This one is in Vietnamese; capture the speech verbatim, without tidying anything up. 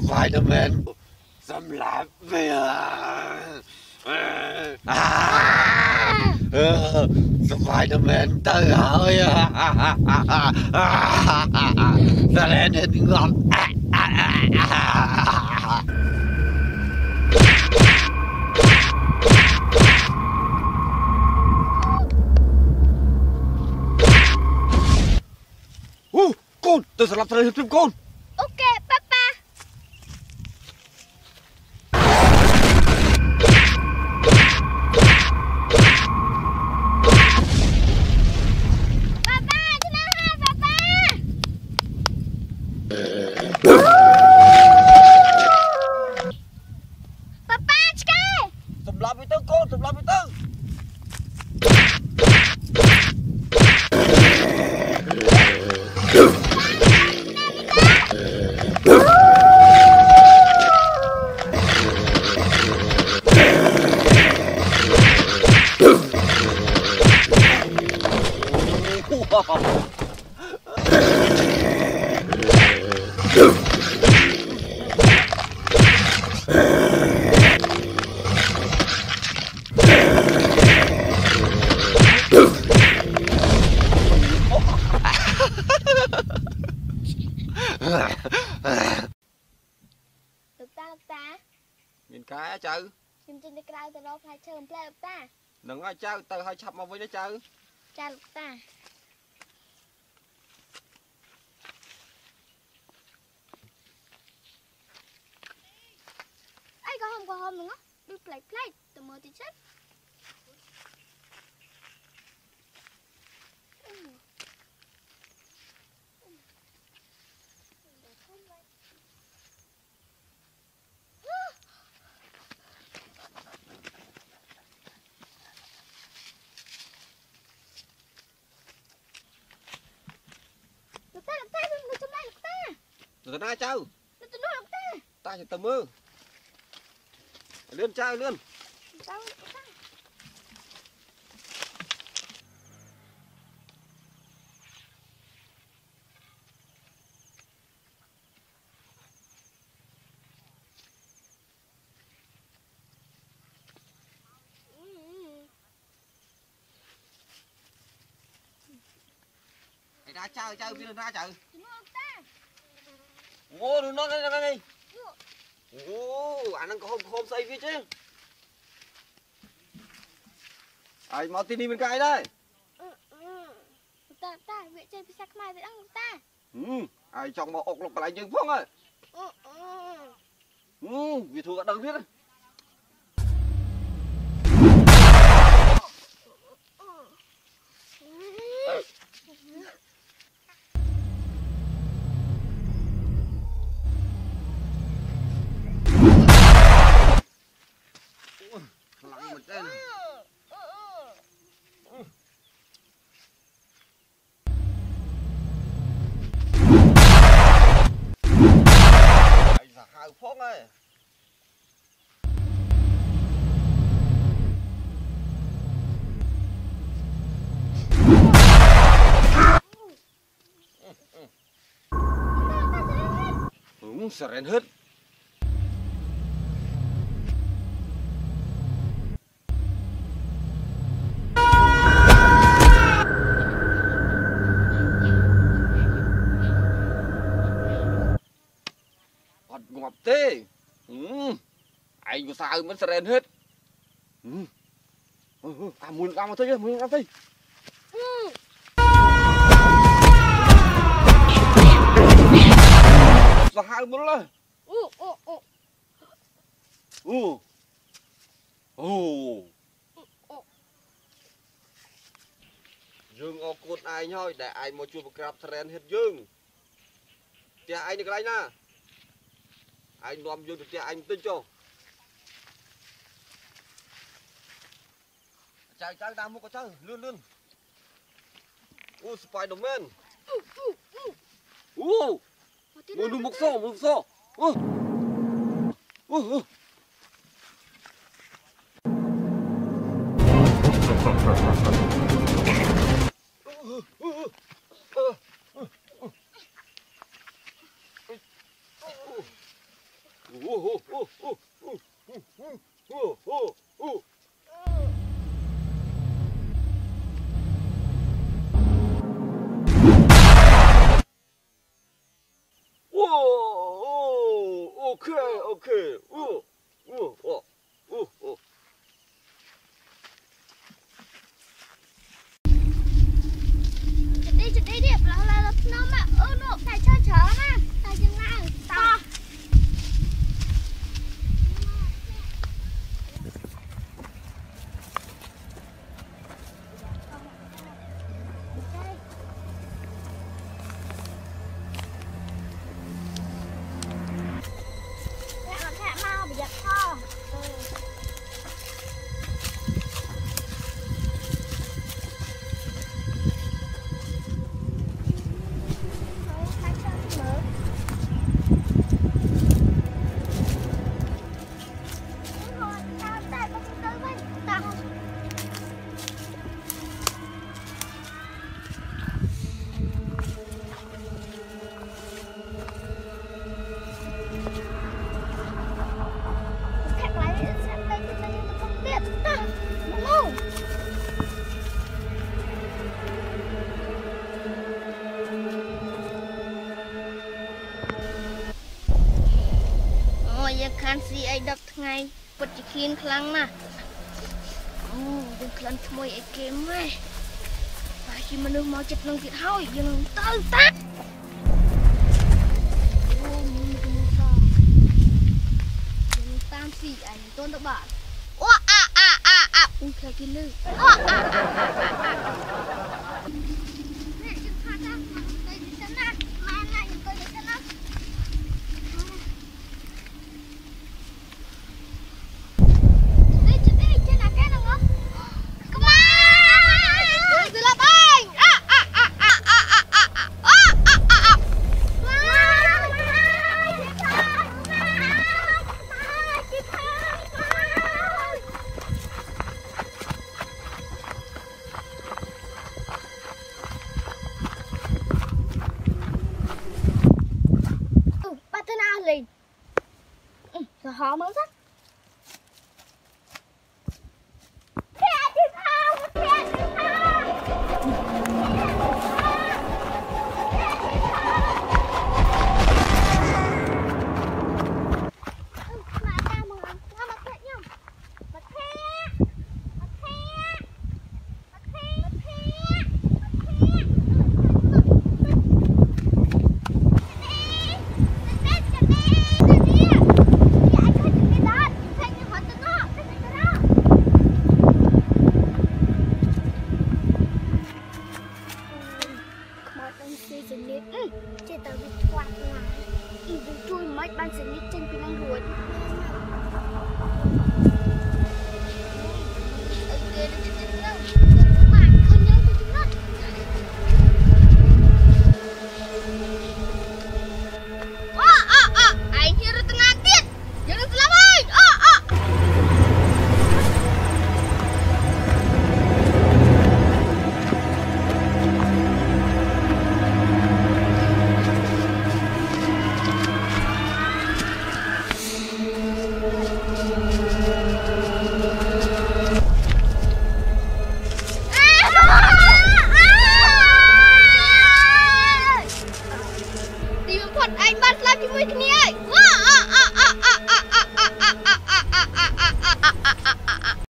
Spider-Man xâm lạp về Spider-Man tới rồi. Ta lên hình ngon. Uh, con, tôi sẽ làm thật hiệp con. Ok, papa. Papa, tenang ha, papa. Papa, cekai. Sebelah itu con, sebelah itu. Được ta, được ta. Nhìn cái á chư. Nhìn trên cái cây từ đâu phải chơi một plei được ta. Đừng ai chư, từ hơi chập mà với đó chư. Cha được ta. Ấy có hôm có hôm nữa. Đi plei plei từ mơ tí chết. Được ta, được ta, được trong đây, được ta. Được ra chư. Được từ đó, được ta. Ta chỉ tầm mưa. Lươn chư, lươn. Được ta, được ta. Ra chư, chư, biết ra chư. Được ta. Ô, đừng nói cái này. Ô, anh đang có hôm hôm xây phía chứ. Ai mau tin đi bên cái đây. Được ta, được ta, vậy chơi phía sắc mai thì đang được ta. Ừ, ai trong mà ốc lục lại nhưng phong ơi. Ừ, vì thua cả đằng biết đấy. Lặng một trên. Ai giả hai phong ơi. Ừ, Siren hết. Ngọt thế. Ừ. Anh có sao vẫn Siren hết. Ừ. Ừ. À muốn ăn mà thôi chứ, muốn ăn thôi. Ừ. Sao hai muốn lên. Ừ, ừ, ừ. Ừ. Ừ. Dương ô cột ai thôi để ai mau chua gặp Siren hết dương. Thì anh được cái này nè. Anh nom vô được thì anh tin cho. Chạy chạy đang mua có chơi, lươn lươn. Ô Spider-Man. Ô. Mua đúng một số, một số. Ô. Ô ô. ok u u u u u đi đi đi là là là nó mà ơ nó phải chơi chở mà tại chừng nào to si ai đập ngày bật chỉ khiên khăng nè, đừng khăng môi ai kém mày, và khi mà nước máu chết lưng thiệt hôi, dừng tơ tát, dừng tam si ai tôn đập bạn, ô à à à à, ui khai kia lư, ô à à à à, nè chừng khát á, đây đi chân á, mai này chúng tôi đi chân á. Lên ừ, rồi họ mới rất anh bắt làm cho mình kia ơi.